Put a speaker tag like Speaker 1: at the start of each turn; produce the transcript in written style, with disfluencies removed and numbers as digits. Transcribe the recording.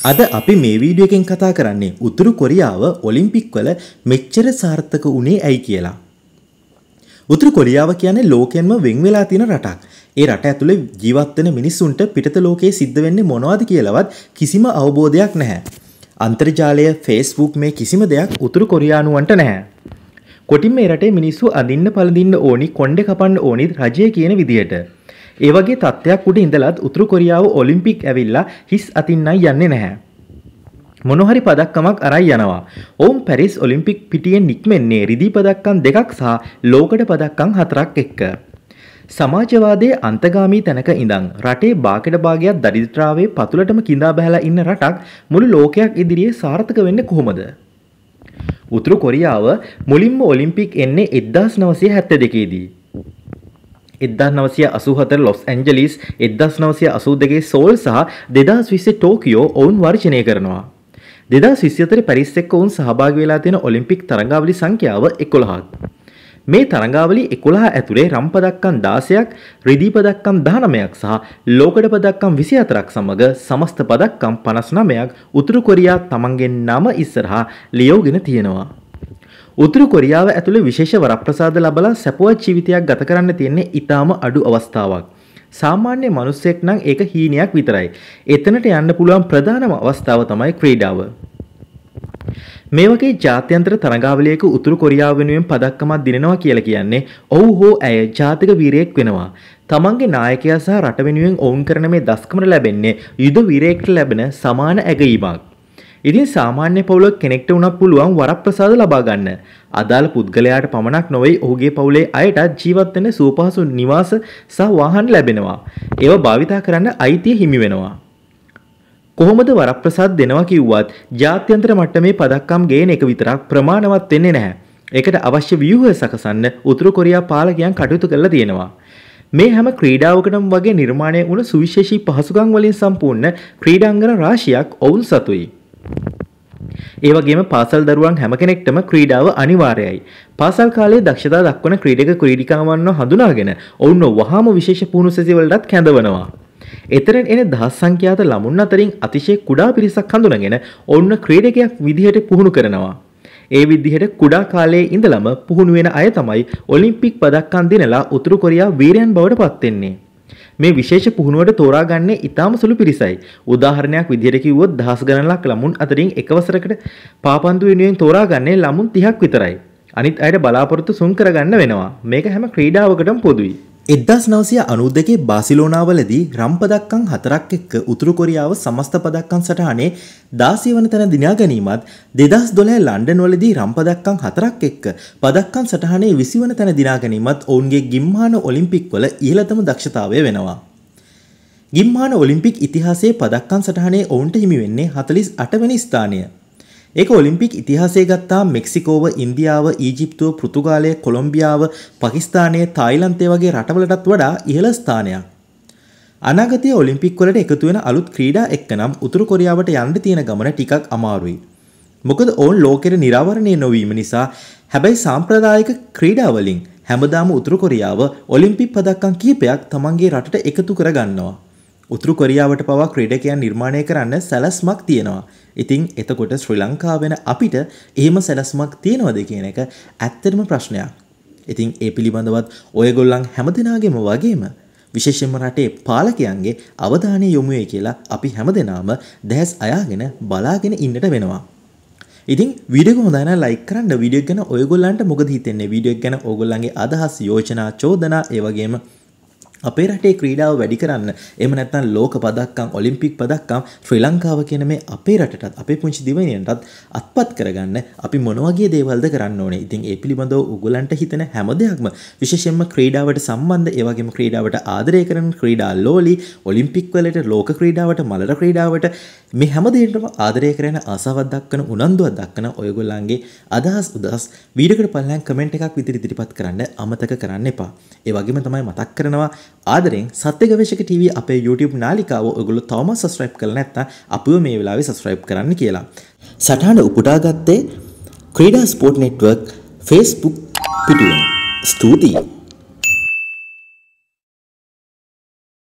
Speaker 1: අද අපි මේ වීඩියෝ එකෙන් කතා කරන්නේ උතුරු කොරියාව ඔලිම්පික් වල මෙච්චර සාර්ථක වුණේ ඇයි කියලා. උතුරු කොරියාව කියන්නේ ලෝකෙන්ම වෙන් වෙලා තියෙන රටක්. ඒ රට ඇතුලේ ජීවත් වෙන මිනිස්සුන්ට පිටත ලෝකයේ සිද්ධ වෙන්නේ මොනවද කියලාවත් කිසිම අවබෝධයක් නැහැ. අන්තර්ජාලය, Facebook මේ කිසිම දෙයක් උතුරු කොරියානුවන්ට නැහැ. කොටින් මේ රටේ මිනිස්සු අදින්න පළඳින්න ඕනි, කොණ්ඩේ කපන්න ඕනි රජය කියන විදියට. ඒ වගේ තත්ත්වයක් උඩ ඉඳලත් උතුරු කොරියාව ඔලිම්පික් ඇවිල්ලා හිස් අතින්නයි යන්නේ නැහැ. මොන හරි පදක්කමක් අරයි යනවා. ඔවුන් පැරිස් ඔලිම්පික් පිටියෙන් නික්මෙන්නේ රිදී පදක්කම් 2ක් සහ ලෝකඩ පදක්කම් 4ක් එක්ක. සමාජවාදයේ අන්තගාමී තැනක ඉඳන් රටේ භාගයට භාගයක් දරිද්‍රතාවයේ පතුලටම කිඳා බහැලා ඉන්න රටක් මුළු ලෝකයක් ඉදිරියේ සාර්ථක වෙන්නේ කොහොමද? උතුරු කොරියාව මුලින්ම ඔලිම්පික් එන්නේ 1972 දී. 1984 ලොස් ඇන්ජලිස්, 1982 සෝල් සහ 2020 ටෝකියෝ ඔවුන් වර්ජනය කරනවා. 2024 පැරිස් එක්ක ඔවුන් සහභාගී වෙලා තියෙන ඔලිම්පික් තරඟාවලි සංඛ්‍යාව 11ක්. මේ තරඟාවලි 11 ඇතුලේ රම් පදක්කම් 16ක්, රිදී පදක්කම් 19ක් සහ ලෝකඩ පදක්කම් 24ක් සමග සමස්ත පදක්කම් 59ක් උතුරු කොරියා තමන්ගේ නම ඉස්සරහා ලියවගෙන තියෙනවා. උතුරු කොරියාව ඇතුළේ විශේෂ වරප්‍රසාද ලැබලා සැපවත් ජීවිතයක් ගත කරන්න තියෙන්නේ ඊටාම අඩු අවස්ථාවක්. සාමාන්‍ය මිනිස්සෙක් නම් ඒක හීනයක් විතරයි. එතනට යන්න පුළුවන් ප්‍රධානම අවස්ථාව තමයි ක්‍රීඩාව. මේ වගේ ජාත්‍යන්තර තරඟාවලියක උතුරු කොරියාව වෙනුවෙන් පදක්කමක් දිනනවා කියලා කියන්නේ ඔව් හෝ ඇය ජාතික වීරයෙක් වෙනවා. තමන්ගේ නායකයා සහ රට වෙනුවෙන් ඔවුන් කරන මේ දස්කමට ලැබෙන්නේ යුද වීරයෙක්ට ලැබෙන සමාන ඇගීමක්. ඉතින් සාමාන්‍ය පවුලක කෙනෙක්ට උනත් පුළුවන් වරප්‍රසාද ලබා ගන්න. අදාළ පුද්ගලයාට පමණක් නොවේ ඔහුගේ පවුලේ අයටත් ජීවත් වෙන්න සුවපහසු නිවාස සහ වාහන ලැබෙනවා. ඒවා භාවිතා කරන්න අයිතිය හිමි වෙනවා. කොහොමද වරප්‍රසාද දෙනවා කිව්වත් ජාත්‍යන්තර මට්ටමේ පදක්කම් ගේන එක විතරක් ප්‍රමාණවත් වෙන්නේ නැහැ. ඒකට අවශ්‍ය ව්‍යුහය සකසන්න උතුරු කොරියා පාලකයන් කටයුතු කරලා තියෙනවා. මේ හැම ක්‍රීඩාවකටම වගේ නිර්මාණය වුණ සුවිශේෂී පහසුකම් වලින් සම්පූර්ණ ක්‍රීඩාංගන රාශියක් ඔවුන් සතුයි. ඒ වගේම පාසල් දරුවන් හැම කෙනෙක්ටම ක්‍රීඩාව අනිවාර්යයි. පාසල් කාලයේ දක්ෂතා දක්වන ක්‍රීඩක ක්‍රීඩිකාවන්ව හඳුනාගෙන ඔවුන්ව වහාම විශේෂ පුහුණු සැසිවලටත් කැඳවනවා. එතරම් එන දහස් සංඛ්‍යාත ළමුන් අතරින් අතිශය කුඩා පිරිසක් හඳුනාගෙන ඔවුන්ව ක්‍රීඩකයෙක් විදිහට පුහුණු කරනවා. ඒ විදිහට කුඩා කාලයේ ඉඳලම පුහුණු වෙන අය තමයි ඔලිම්පික් පදක්කම් දිනලා උතුරු කොරියා වීරයන් බවට පත් වෙන්නේ. මේ විශේෂ පුහුණුවට තෝරාගන්නේ ඊටාම සුළු පිරිසයි. උදාහරණයක් විදිහට කිව්වොත් දහස් ගණනක් ළමුන් අතරින් එකවසරකට පාපන්දු වෙනුවෙන් තෝරාගන්නේ ළමුන් 30ක් විතරයි. අනිත් අයට බලාපොරොත්තු සුන් කරගන්න වෙනවා. මේක හැම ක්‍රීඩාවකටම පොදුයි. 1992 බාසිලෝනාවලදී රම් පදක්කම් 4ක් එක්ක උතුරු කොරියාව සමස්ත පදක්කම් සටහනේ 16 වන තැන දිනා ගැනීමත් 2012 ලන්ඩන් වලදී රම් පදක්කම් 4ක් එක්ක පදක්කම් සටහනේ 20 වන තැන දිනා ගැනීමත් ඔවුන්ගේ ගිම්හාන ඔලිම්පික් වල ඉහළතම දක්ෂතාවය වෙනවා. ගිම්හාන ඔලිම්පික් ඉතිහාසයේ පදක්කම් සටහනේ ඔවුන්ට හිමි වෙන්නේ 48 වෙනි ස්ථානය. ඒක ඔලිම්පික් ඉතිහාසයේ ගත්තා මෙක්සිකෝව, ඉන්දියාව, ඊජිප්තුව, පෘතුගාලය, කොලොම්බියාව, පාකිස්තානය, තායිලන්තය වගේ රටවලටත් වඩා ඉහළ ස්ථානයක්. අනාගතයේ ඔලිම්පික් වලට එකතු වෙන අලුත් ක්‍රීඩා එක්කනම් උතුරු කොරියාවට යන්න තියෙන ගමන ටිකක් අමාරුයි. මොකද ඔවුන් ලෝකෙට නිරාවරණය නොවීම නිසා. හැබැයි සාම්ප්‍රදායික ක්‍රීඩා වලින් හැමදාම උතුරු කොරියාව ඔලිම්පික් පදක්කම් කිහිපයක් තමන්ගේ රටට එකතු කරගන්නවා. උතුරු කොරියාවට පවා ක්‍රීඩකයන් නිර්මාණය කරන්න සැලැස්මක් තියෙනවා. ඉතින් එතකොට ශ්‍රී ලංකාව වෙන අපිට එහෙම සැලැස්මක් තියෙනවද කියන එක ඇත්තටම ප්‍රශ්නයක්. ඉතින් ඒ පිළිබඳවත් ඔයගොල්ලන් හැමදෙනාගේම වගේම විශේෂයෙන්ම රටේ පාලකයන්ගේ අවධානය යොමු වෙයි කියලා අපි හැමදෙනාම දැස් අයාගෙන බලාගෙන ඉන්නට වෙනවා. ඉතින් වීඩියෝ එක හොඳයි නම් ලයික් කරන්න. වීඩියෝ එක ගැන ඔයගොල්ලන්ට මොකද හිතෙන්නේ? වීඩියෝ එක ගැන ඔයගොල්ලන්ගේ අදහස්, යෝජනා, චෝදනා ඒ වගේම අපේ රටේ ක්‍රීඩාව වැඩි කරන්න, එහෙම නැත්නම් ලෝක පදක්කම්, ඔලිම්පික් පදක්කම් ශ්‍රී ලංකාව කියන මේ අපේ රටටත් අපේ පුංචි දිවයිනටත් අත්පත් කරගන්න අපි මොන වගේ දේවල්ද කරන්න ඕනේ? ඉතින් ඒ පිළිබඳව ඔයගොල්ලන්ට හිතෙන හැම දෙයක්ම විශේෂයෙන්ම ක්‍රීඩාවට සම්බන්ධ, ඒ වගේම ක්‍රීඩාවට ආදරය කරන ක්‍රීඩා ලෝලි, ඔලිම්පික් වලට, ලෝක ක්‍රීඩාවට, මලර ක්‍රීඩාවට මේ හැම දෙයකටම ආදරය කරන, ආසාවක් දක්වන, උනන්දුවක් දක්වන ඔයගොල්ලන්ගේ අදහස් උදහස් වීඩියෝ එකට පල්ලෙන් කමෙන්ට් එකක් විතර ඉදිරිපත් කරන්න අමතක කරන්න එපා. ඒ වගේම තමයි මතක් කරනවා ආදරෙන් සත්‍ය ගවේෂක TV අපේ YouTube නාලිකාව ඔයගොල්ලෝ තවමත් subscribe කරලා නැත්නම් අපිව මේ වෙලාවේ subscribe කරන්න කියලා. සටහන උපුටා ගත්තේ ක්‍රීඩා ස්පෝර්ට් නෙට්වර්ක් Facebook පිටුවෙන්. ස්තුතියි.